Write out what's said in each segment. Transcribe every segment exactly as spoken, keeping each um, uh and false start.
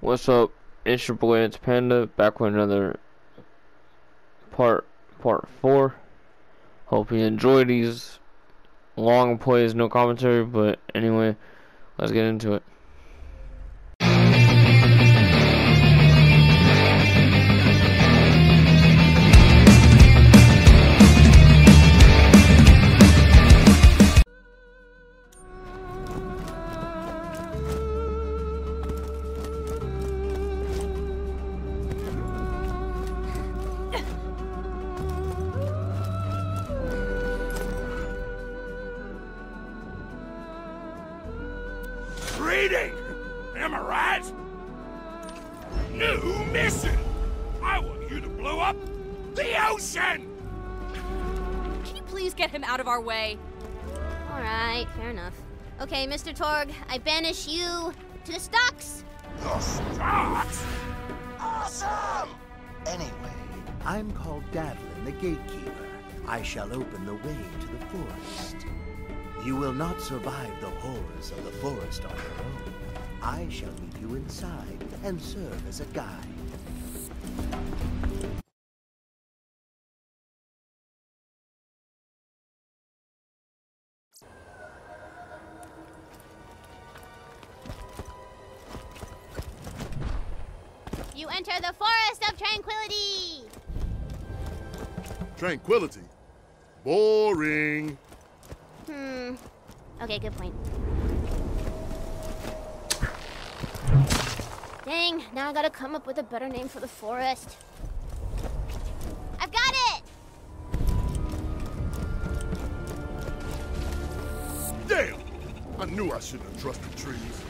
What's up? It's your boy, it's Panda, back with another part, part four. Hope you enjoy these long plays, no commentary, but anyway, let's get into it. Reading! Am I right? New mission! I want you to blow up the ocean! Can you please get him out of our way? Alright, fair enough. Okay, Mister Torg, I banish you to the stocks! The stocks? Awesome! Anyway, I'm called Davlin the Gatekeeper. I shall open the way to the forest. You will not survive the horrors of the forest on your own. I shall meet you inside and serve as a guide. You enter the Forest of Tranquility! Tranquility? Boring. Hmm. Okay, good point. Dang, now I gotta come up with a better name for the forest. I've got it! Damn! I knew I shouldn't have trusted trees.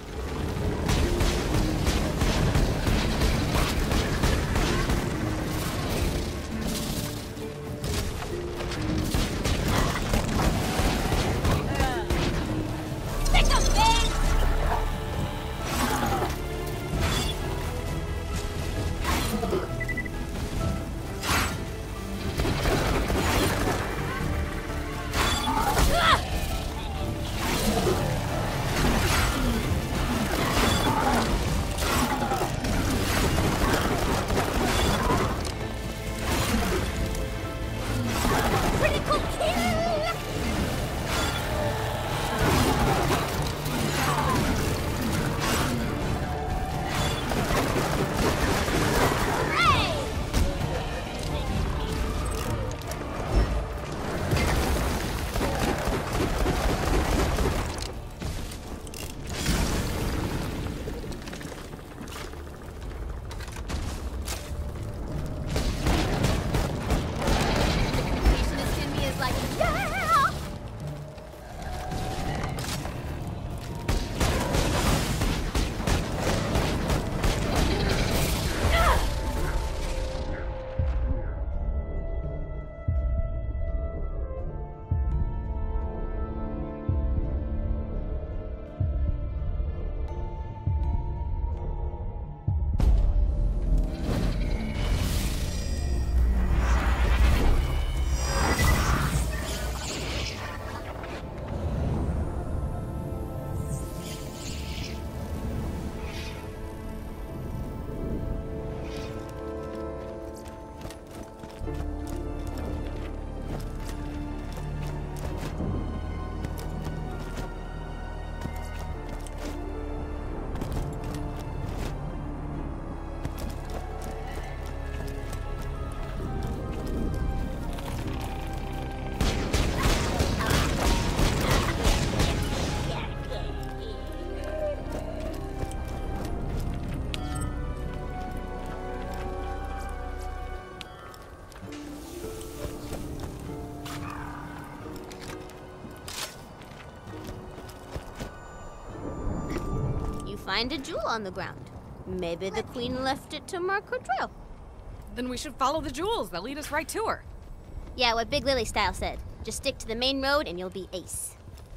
Find a jewel on the ground. Maybe the queen left it to mark her trail. Then we should follow the jewels. They'll lead us right to her. Yeah, what Big Lily Style said. Just stick to the main road and you'll be ace.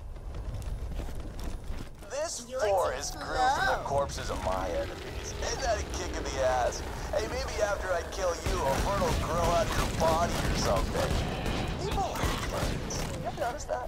This forest grew from the corpses of my enemies. Ain't that a kick in the ass? Hey, maybe after I kill you, a fern will grow out of your body or something. People like ferns. You ever noticed that?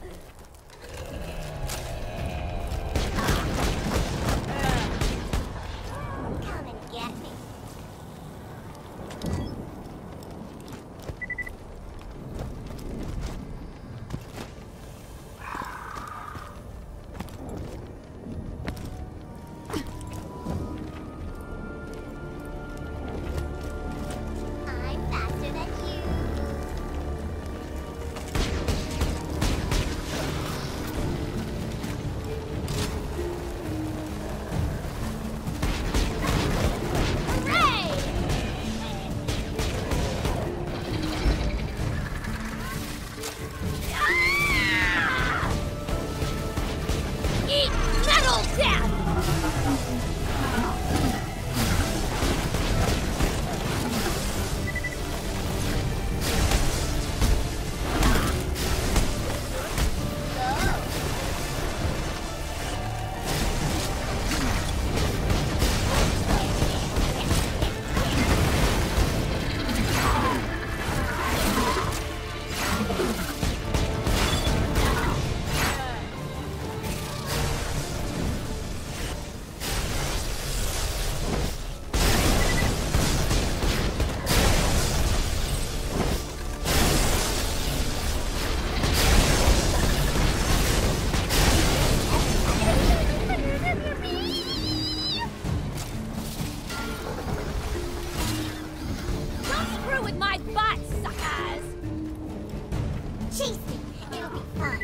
chase me. It'll be fun.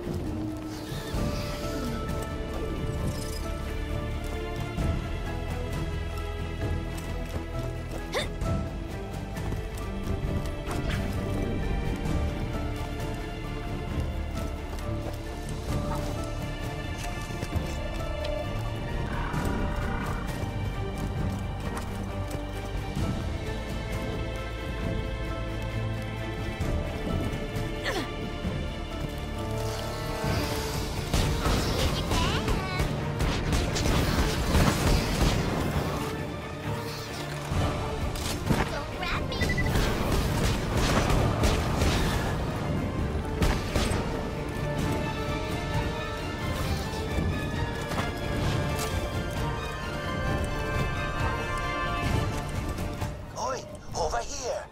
Over here.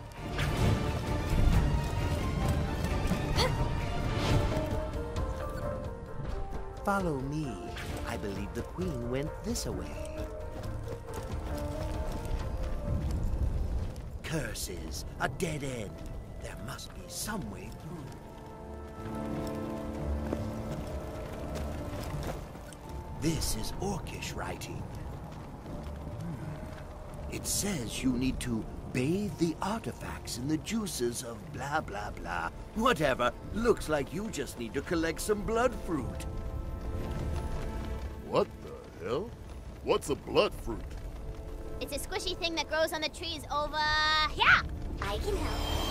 Follow me. I believe the queen went this way. Curses, a dead end. There must be some way through. This is Orcish writing. Hmm. It says you need to bathe the artifacts in the juices of blah blah blah. Whatever. Looks like you just need to collect some blood fruit. What the hell? What's a blood fruit? It's a squishy thing that grows on the trees over here. I can help.